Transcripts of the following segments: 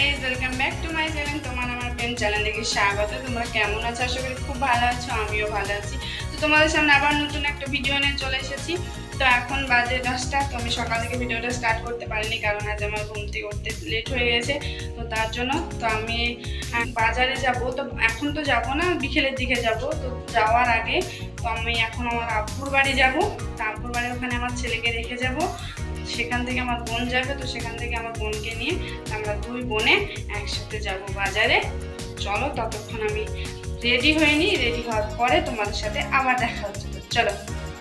Guys, welcome back to my channel. তোমার আমার friend channel থেকে স্বাগত। তোমরা কেমন আছো? আশা করি খুব ভালো আছো, আমিও ভালো আছি। তো তোমাদের সামনে আবার নতুন একটা ভিডিও নিয়ে চলে এসেছি। তো এখন বাজে 10টা। তো আমি সকাল থেকে ভিডিওটা স্টার্ট করতে পারিনি, কারণ আজ আমার ঘুম থেকে উঠতে লেট হয়ে গেছে। তো তার জন্য তো আমি বাজারে যাব। তো এখন তো যাব না, বিকেলের দিকে যাব। তো যাওয়ার আগে তো আমি এখন আমার আব্বুর বাড়ি যাব। তো আব্বুর বাড়ি ওখানে আমার ছেলেকে রেখে যাব। সেখান থেকে আমার বোন যাবে। তো সেখান থেকে আমার বোনকে নিয়ে আমরা দুই বোনে একসাথে যাব বাজারে। চলো, ততক্ষণ আমি রেডি হইনি। রেডি হওয়ার পরে তোমাদের সাথে আবার দেখা হচ্ছে। চলো।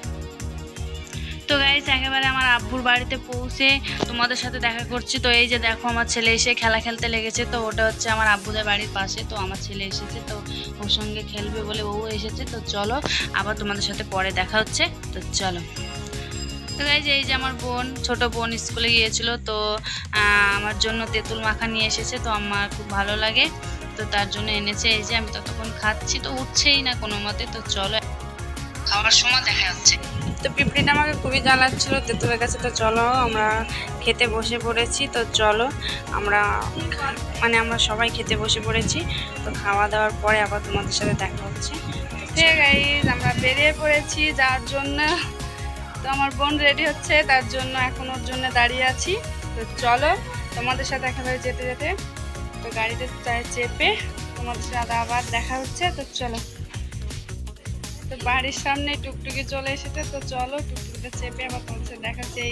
তো গাইস, একেবারে আমার আব্বুর বাড়িতে পৌঁছে তোমাদের সাথে দেখা করছি। তো এই যে দেখো, আমার ছেলে এসে খেলা খেলতে লেগেছে। তো ওটা হচ্ছে আমার আব্বুদের বাড়ির পাশে। তো আমার ছেলে এসেছে, তো ওর সঙ্গে খেলবে বলে ও এসেছে। তো চলো, আবার তোমাদের সাথে পরে দেখা হচ্ছে। তো চলো। তো গাইজ, এই যে আমার বোন, ছোট বোন স্কুলে গিয়েছিল। তো আমার জন্য তেঁতুল মাখা নিয়ে এসেছে। তো আমার খুব ভালো লাগে, তো তার জন্য এনেছে। এই যে আমি ততক্ষণ খাচ্ছি, তো উঠছেই না কোনো মতে। তো চলো, খাওয়ার সময় দেখা যাচ্ছে। তো পিঁপড়িটা আমাকে খুবই জ্বালাচ্ছিল তেঁতুলের কাছে। তো চলো, আমরা খেতে বসে পড়েছি। তো চলো, আমরা সবাই খেতে বসে পড়েছি। তো খাওয়া দাওয়ার পরে আবার তোমাদের সাথে দেখা হচ্ছে। ঠিক গাইজ, আমরা বেরিয়ে পড়েছি যাওয়ার জন্য। তো আমার বোন রেডি হচ্ছে, তার জন্য এখন ওর জন্য দাঁড়িয়ে আছি। তো চলো, তোমাদের সাথে একেবারে যেতে যেতে তো গাড়িতে চেপে তোমাদের সাথে আবার দেখা হচ্ছে। তো চলো। তো বাড়ির সামনে টুকটুকি চলে এসেছে। তো চলো, টুকটুকিটা চেপে আবার তোমাদের সাথে দেখা হচ্ছে।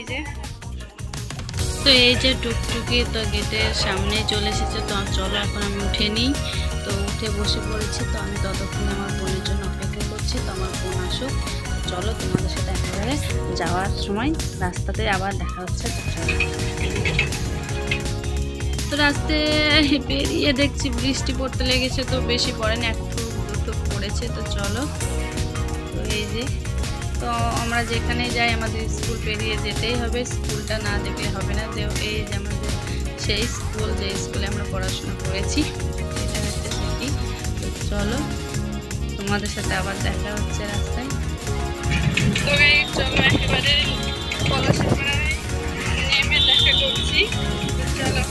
এই যে টুকটুকি তো গেটের সামনে চলে এসেছে। তো চলো, এখন আমি উঠে নিই। তো উঠে বসে পড়েছি। তো আমি ততক্ষণ আমার বোনের জন্য অপেক্ষা করছি। তো আমার বোন আসুক। চলো, তোমাদের সাথে একেবারে যাওয়ার সময় রাস্তাতে আবার দেখা হচ্ছে। তো রাস্তায় বেরিয়ে দেখছি বৃষ্টি পড়তে লেগেছে। তো বেশি পড়েনি, একটু পড়েছে। তো চলো। তো এই যে, তো আমরা যেখানে যাই আমাদের স্কুল পেরিয়ে যেতেই হবে। স্কুলটা না দেখলে হবে না। যে এই যে আমাদের সেই স্কুল, যে স্কুলে আমরা পড়াশোনা করেছি, এটা হচ্ছে সেটি। তো চলো, তোমাদের সাথে আবার দেখা হচ্ছে রাস্তায়। তো চলো, একেবারে পলাশপাড়ায় নেমে দেখা করছি। চলো।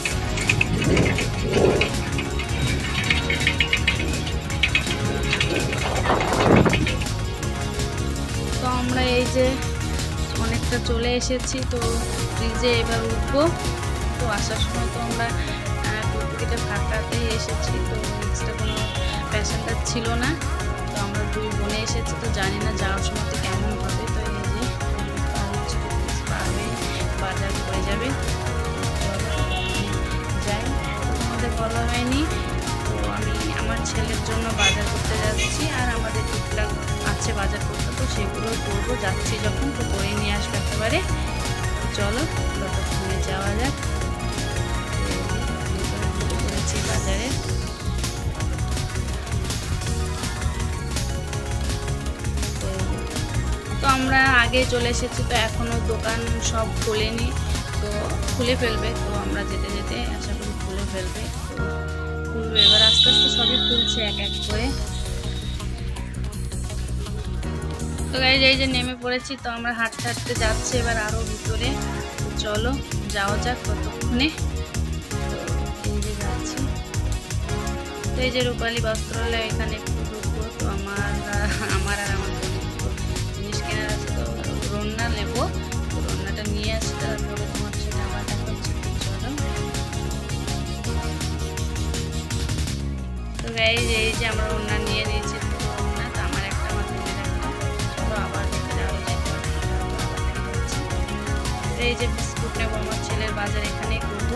তো আমরা এই যে অনেকটা চলে এসেছি। তো ব্রিজে এবার উঠবো। তো আসার সময় তো আমরা টুকটুকিটা ফাঁকাতেই এসেছি। তো নেক্সটটা কোনো প্যাসেঞ্জার ছিল না। তো আমরা দুই বোনে এসেছি। তো জানি না যাওয়ার সময় তো কেমন হবে। তো এই যে পাবে, বাজার করে যাবে। যাই, আমাদের বলা হয়নি। তো আমি আমার ছেলের জন্য বাজার করতে যাচ্ছি, আর আমাদের টুকটাক আছে বাজার করতে। তো সেগুলো করবো, যাচ্ছি যখন তো করে নিয়ে আসবো একেবারে। চলো, ততক্ষণে যাওয়া যাক। করেছি বাজারে। তো আমরা আগে চলে এসেছি। তো এখনো দোকান সব খোলেনি, তো খুলে ফেলবে। তো আমরা যেতে যেতে আশা করি খুলে ফেলবে। তো খুলবে এবার, আস্তে আস্তে সবই খুলছে এক এক করে। তো গাইজ, এই যে নেমে পড়েছি। তো আমরা হাঁটতে হাঁটতে যাচ্ছি এবার আরো ভিতরে। তো চলো, যাওয়া যাক ততক্ষণে। তো এই যে যাচ্ছি। তো এই যে রূপালী বস্ত্রালয়, এখানে একটু ঢুকবো। তো আমার আর আমার জিনিস কেনার আছে। তো রন্না নেবো। তো রন্নাটা নিয়ে আসি, তারপরে তোমার সাথে আবার দেখা হচ্ছে। চলো। তো গাইজ, এই যে আমরা রন্না নিয়ে নিয়েছি। রন্না তো আমার একটা, আমার বোনের একটা। চলো, আবার যাওয়া যায়। এই যে বিস্কুট নেবো, আমার ছেলের বাজার এখানে করবো।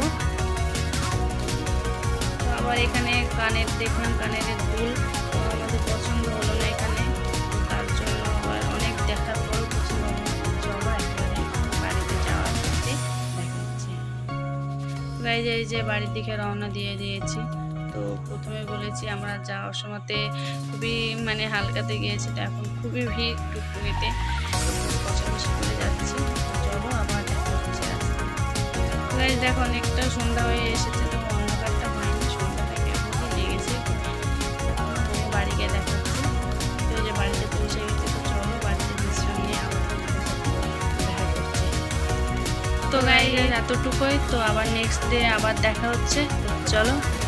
তো আবার এখানে কানের দেখলাম, কানের দুল। তো আমাদের পছন্দ হলো না এখানে। তার জন্য আবার অনেক দেখার পরও পছন্দ হলো না। চলো, একেবারে বাড়িতে যাওয়ার পথে দেখা হচ্ছে। গাইজ, এই যে বাড়ির দিকে রওনা দিয়ে দিয়েছি। তো প্রথমে বলেছি আমরা যাওয়ার সময়তে খুবই হালকাতে গিয়েছি। তো এখন খুবই ভিড় টুকটুকিতে, কষাকষি করে যাচ্ছি। চলো, আবার দেখা হচ্ছে রাস্তায়। গাইজ, দেখো অনেকটা সন্ধ্যা হয়ে এসেছে। তো অন্ধকারটা হয়নি, সন্ধ্যাটা কেমন লেগেছে। আমি বাড়ি গিয়ে দেখা হচ্ছে। তো এই যে বাড়িতে পৌঁছে গেছে। তো চলো, বাড়িতে বিশ্রাম নিয়ে আবার দেখা করছে। তো গাইজ, এতটুকুই। তো আবার নেক্সট ডে আবার দেখা হচ্ছে, চলো।